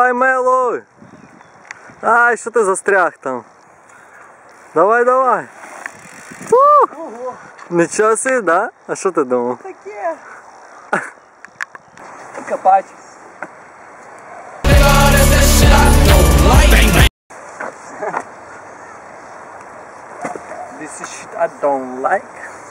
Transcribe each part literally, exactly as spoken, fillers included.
Ай, Мелой! Ай, що ти застряг там? Давай, давай! Ого! Нічого собі, да? А що ти думав? Таке! Копать! This is shit I don't like.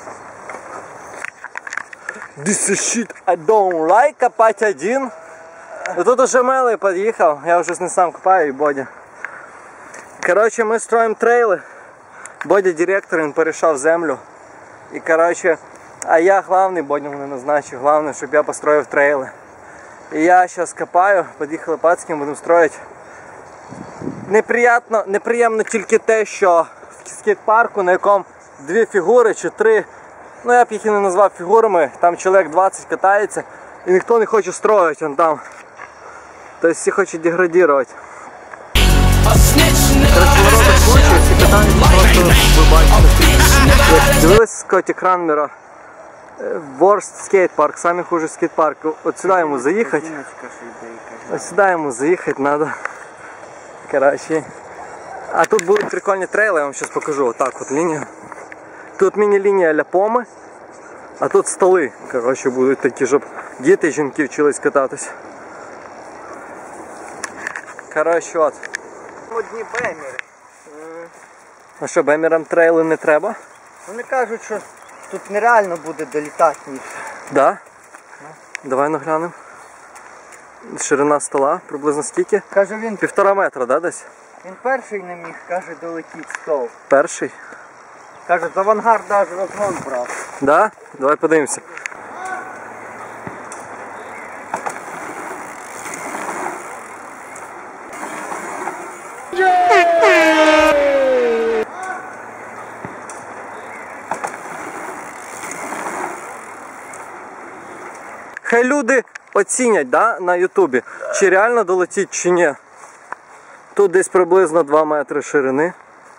This is shit I don't like. Копать один. И тут уже Мелой подъехал. Я уже не сам копаю и Бодя. Короче, мы строим трейли. Бодя директор, він перейшов землю. І короче, а я главний, Бодя мене назначив. Главное, щоб я построїв трейли. І я зараз копаю, під'їхали пацким, будемо строїти. Неприємно, неприємно тільки те, що в скейт-парку, на якому дві фігури чи три, ну я б їх і не назвав фігурами, там чоловік двадцять катається і ніхто не хоче строїти, он там. Тобто всі хочуть деградувати. Короче, народу куча, всі катаються, просто ви бачите. Дивились Скотті Кранмера, Worst Skate Park, самый хуже скейт-парк. От сюди йому заїхати. Ось сюди йому заїхати треба. Короче. А тут будуть прикольні трейли, я вам зараз покажу. Вот так вот лінія. Тут міні-лінія для поми, а тут столи. Короче, будуть такі, щоб діти і жінки вчились кататись. Короче, от. Одні бемери. А що, бемерам трейли не треба? Вони кажуть, що тут нереально буде долітати ніж. Да? Ну. Давай наглянемо. Ширина стола приблизно скільки? Каже він, Півтора метра, да, десь? він перший не міг, каже, долетіть стол. Перший? Каже, з авангарда аж розгон брав. Да? Давай подивимося. Хай люди оцінять, да, на ютубі, чи реально долетіть, чи ні. Тут десь приблизно два метри ширини.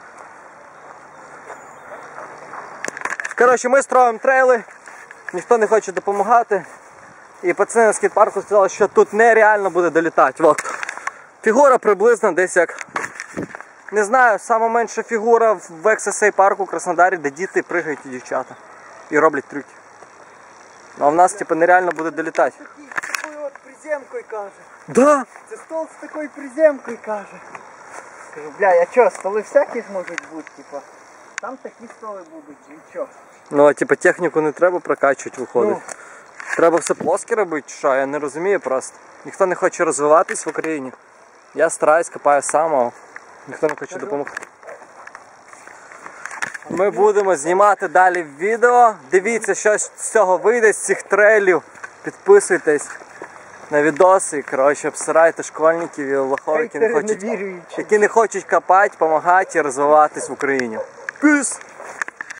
Коротше, ми строїмо трейли, ніхто не хоче допомагати. І пацани на скейт-парку сказали, що тут нереально буде долітати. От. Фігура приблизно десь як, не знаю, сама менша фігура в ікс ес ей парку у Краснодарі, де діти пригають і дівчата. І роблять трюки. А в нас типу нереально буде долітати. З такою от приземкою, каже. Да! Це стол з такою приземкою, каже. Кажу, бля, я чо, столи всякі ж можуть бути, типа. Там такі столи будуть, і чо. Ну а типу техніку не треба прокачувати, виходить. Ну. Треба все плоске робити, що? Я не розумію просто. Ніхто не хоче розвиватись в Україні. Я стараюсь, копаю сам, а ніхто не хоче допомогти. Ми будемо знімати далі відео. Дивіться, що з цього вийде, з цих трейлів. Підписуйтесь на відоси. Коротше, обсирайте школьників і лохов, які не хочуть, які не хочуть копати, допомагати і розвиватись в Україні. Піс!